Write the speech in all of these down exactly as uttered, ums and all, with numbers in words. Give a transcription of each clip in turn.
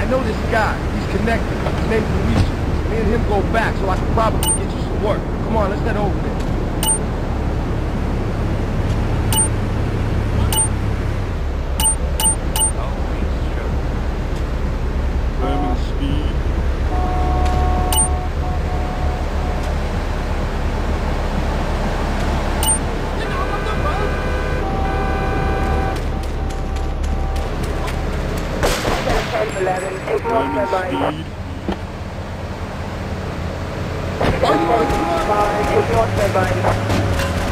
know this guy. He's connected. His name's Luigi. Me and him go back, so I can probably get you some work. Come on, let's head over there. Lemon speed. eleven, take off the line. Five, take off the line.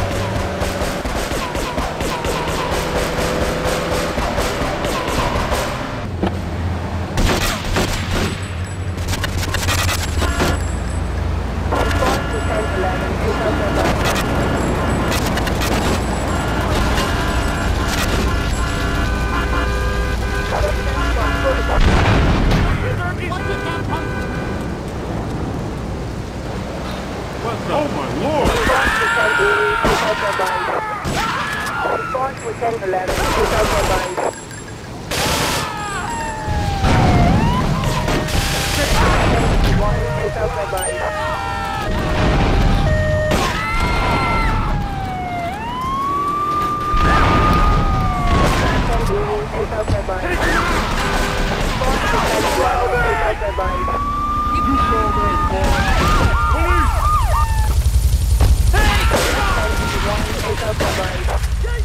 Oh my lord! Response to ten eleven, take out the line. Take out the line. Take out the line. Response to ten eleven, take out the line. You saw this, boy. Take out the line.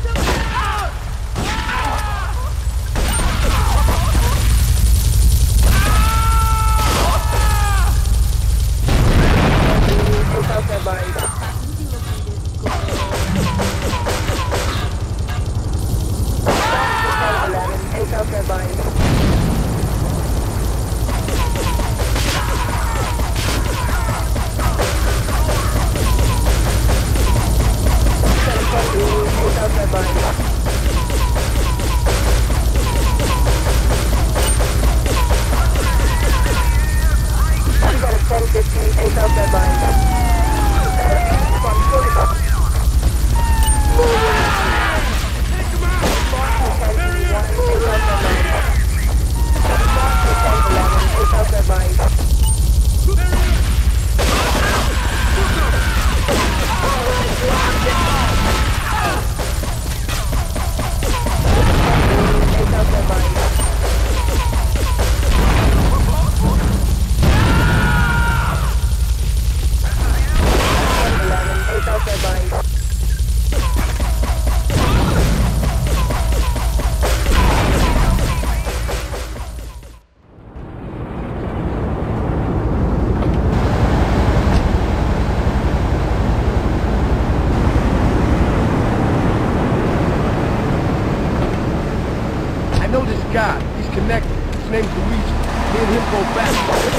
guy. He's connected. His name's Luigi. Me and him go back.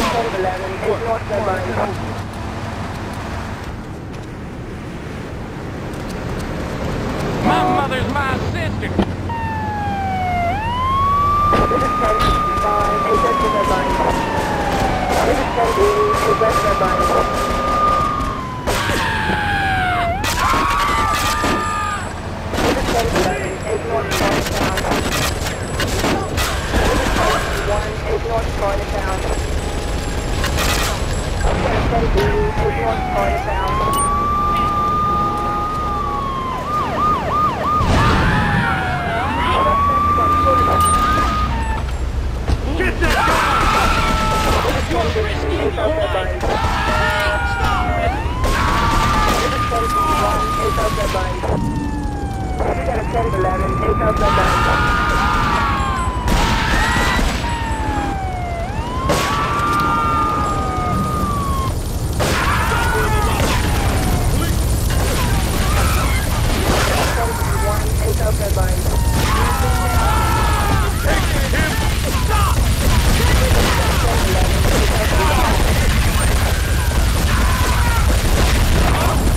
My mother's my sister. This is ten five, eight to the line. This is ten eight, eight to the line. North Chinatown. ten B, North Chinatown. Get that guy! You're risky, boy! Stop it! Take out the line. You got a ten eleven, take out the line.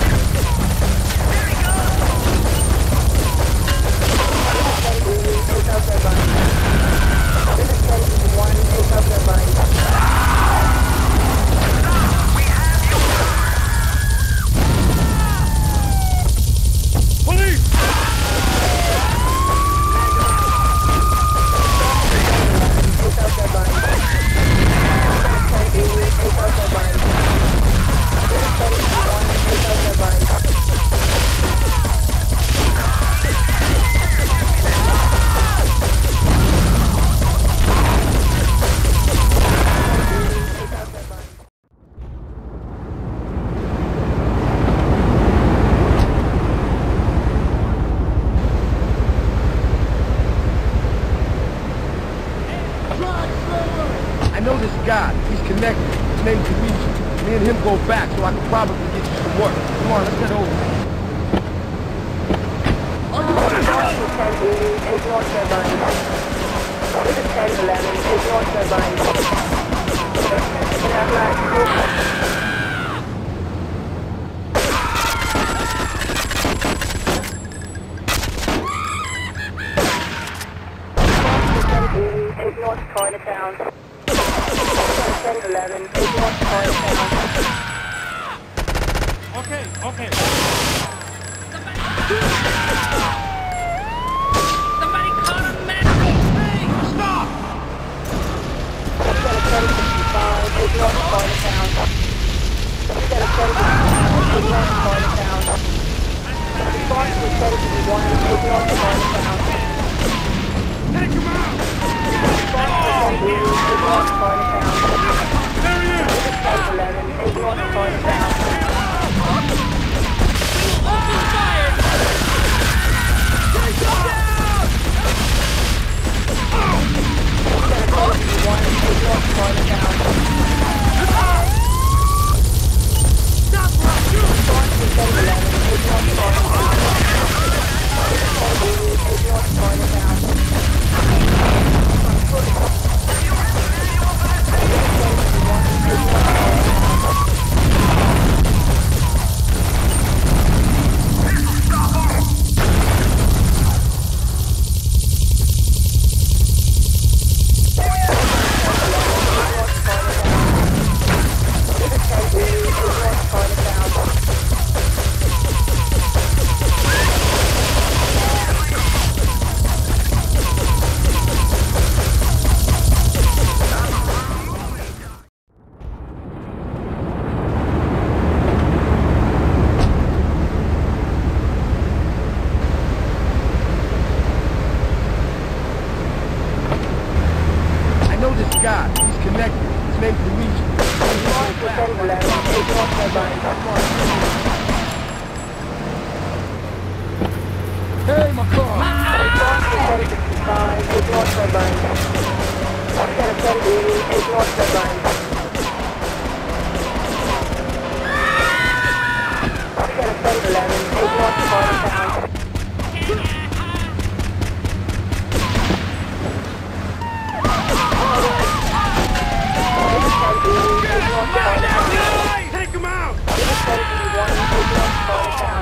Take I know this guy. He's connected. His name's Luigi. Me and him go back, so I can probably get you some work. Come on, let's head over. ten eighty, take North Turbine. This is ten eleven, take North Turbine. Take North Chinatown. ten eleven, take North Chinatown. Okay, okay. Somebody call a medical! Hey, stop! We got a ten sixty-five, take North Chinatown. We got a ten sixty-five, take North Chinatown. Response to ten sixty-one, take North Chinatown. Take him out! Response to ten eighty, take North Chinatown. There he is! This is ten eleven, take North Chinatown. Open fire! Take him down! We got a ten sixty-one, take North Chinatown. Stop right! Response to ten eleven, take North Chinatown. This is ten eighty, take North Chinatown. guy. He's connected. His name's Luigi. Hey, my car. Ignore turbine. I've got a ten eighty, ignore turbine. I've got a ten eleven, ignore turbine down. Take him out! This is ten eighty-one, ignore turbine down.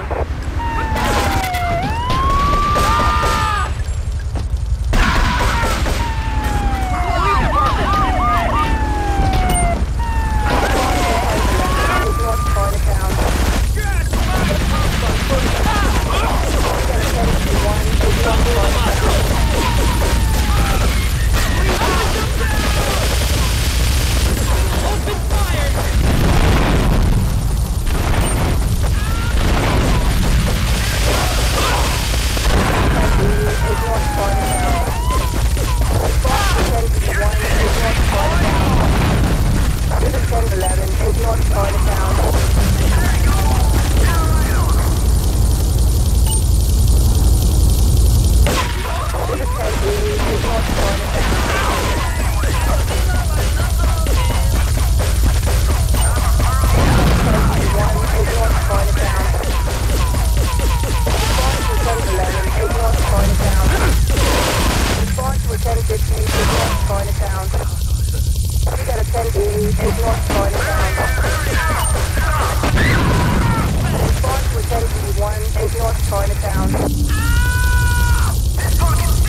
Chinatown.